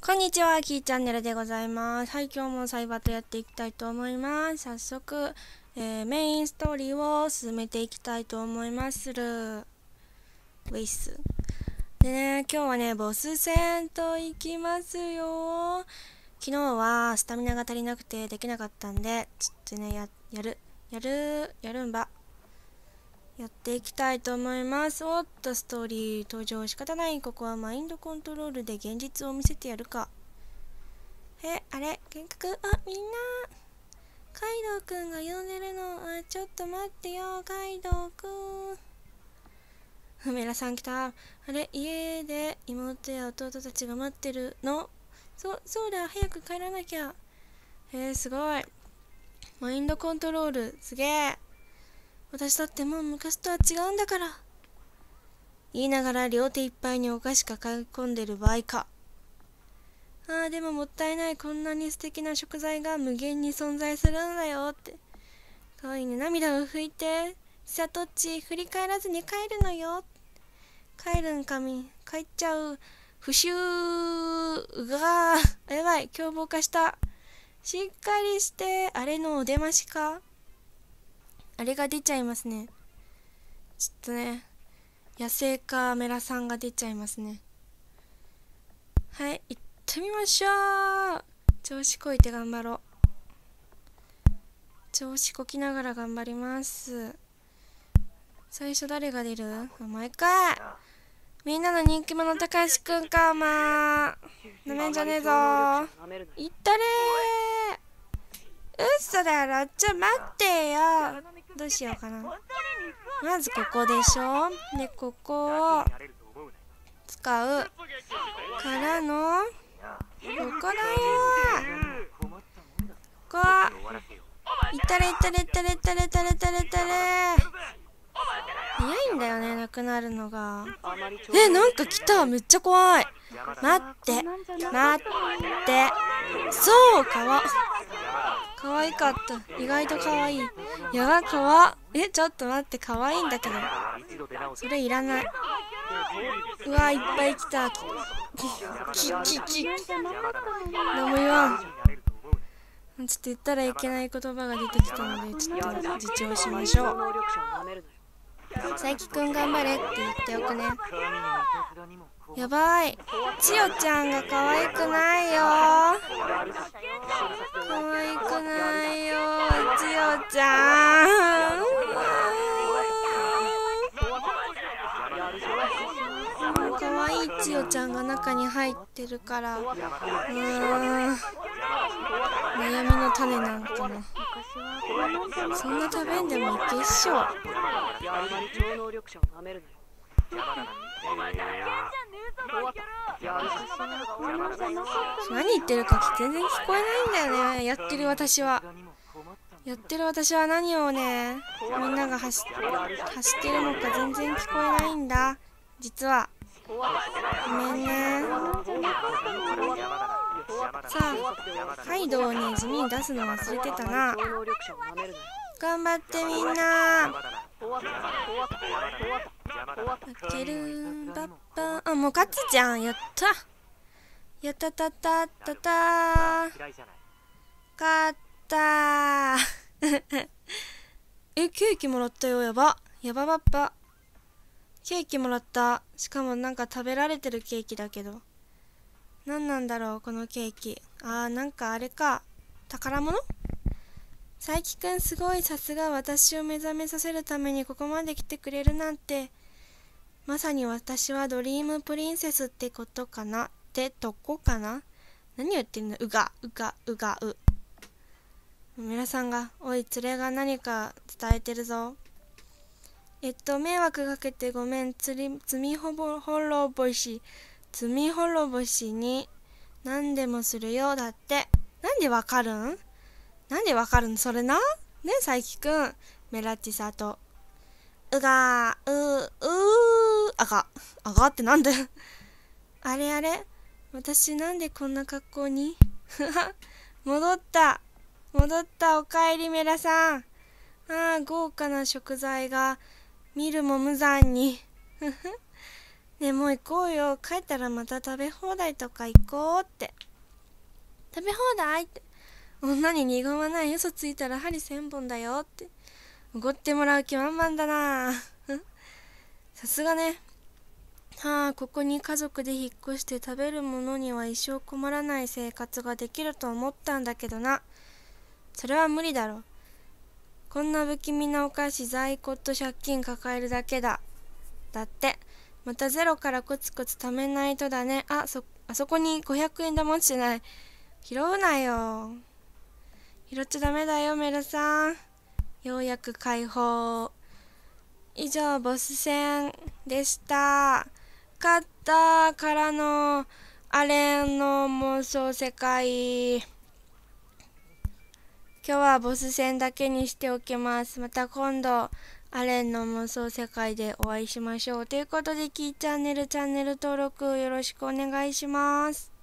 こんにちは、キーチャンネルでございます。はい、今日もサイバーとやっていきたいと思います。早速、メインストーリーを進めていきたいと思いまする。ウェイス。でね、今日はね、ボス戦と行きますよ。昨日はスタミナが足りなくてできなかったんで、ちょっとね、やるんば。やっていきたいと思います。おっと、ストーリー登場仕方ない。ここはマインドコントロールで現実を見せてやるか。あれ幻覚みんな。カイドウくんが呼んでるの。ちょっと待ってよ、カイドウくん。フメラさん来た。家で妹や弟たちが待ってるの。そうだ、早く帰らなきゃ。すごい。マインドコントロール、すげえ。私だってもう昔とは違うんだから。言いながら両手いっぱいにお菓子抱え込んでる場合か。でももったいない。こんなに素敵な食材が無限に存在するんだよって。かわいいね。涙を拭いて。サトッチ、振り返らずに帰るのよ。帰るんかみ。帰っちゃう。不臭がやばい。凶暴化した。しっかりして。あれのお出ましか。あれが出ちゃいますね。ちょっとね、野生カメラさんが出ちゃいますね。はい、行ってみましょう。調子こいて頑張ろう。調子こきながら頑張ります。最初誰が出る？毎回みんなの人気者たかしくんか。なめんじゃねえぞ。いったれー。嘘だろ。待ってよ。どうしようかな。まずここでしょ。で、ここを使うからの、ここだよ。こう。いったれ。早いんだよね、なくなるのが。なんか来た。めっちゃ怖い。待って。そう、かわいかった。意外とかわいい。やば、ちょっと待って、かわいいんだけど。それいらない。うわ、いっぱい来た。何も言わん。ちょっと言ったらいけない言葉が出てきたので、ちょっと自重しましょう。佐伯くん頑張れって言っておくね。やばい。千代ちゃんが可愛くないよ。可愛くないよ、千代ちゃん。可愛い千代ちゃんが中に入ってるから、悩みの種なんかな。そんな食べんでもいけっしょ。何言ってるか全然聞こえないんだよね。やってる私は何をね、みんなが走ってるのか全然聞こえないんだ、実は。ごめんね。さあ、カイドウに地味に出すの忘れてたな。頑張ってみんな。けるんばっば。もう勝つじゃん。やった。やったたたたた。勝ったー。ケーキもらったよ。やばばっば。ケーキもらった。しかもなんか食べられてるケーキだけど。何なんだろう、このケーキ。なんかあれか。宝物？佐伯くんすごい。さすが。私を目覚めさせるためにここまで来てくれるなんて。まさに私はドリームプリンセスってことかな。ってとこかな。何言ってんの。うが。皆さんが、おい、連れが何か伝えてるぞ。迷惑かけてごめん。罪滅ぼしに何でもするよ。だって。なんでわかるんそれな。ね、佐伯くん。メラティサと。あがってなんだよ。あれ私なんでこんな格好に戻った。おかえりメラさん。豪華な食材が見るも無残にねえ、もう行こうよ。帰ったらまた食べ放題とか行こうって。食べ放題って。女に二言はない。嘘ついたら針千本だよって。おごってもらう気満々だな。さすがね。はあ、ここに家族で引っ越して食べるものには一生困らない生活ができると思ったんだけどな。それは無理だろ。こんな不気味なお菓子在庫と借金抱えるだけだ。だって。またゼロからコツコツ貯めないとだね。あそこに500円玉落ちてない。拾うなよ。拾っちゃダメだよ、メルさん。ようやく解放。以上、ボス戦でした。勝ったからの、アレンの妄想世界。今日はボス戦だけにしておきます。また今度、アレンの妄想世界でお会いしましょう。ということで、チャンネル登録よろしくお願いします。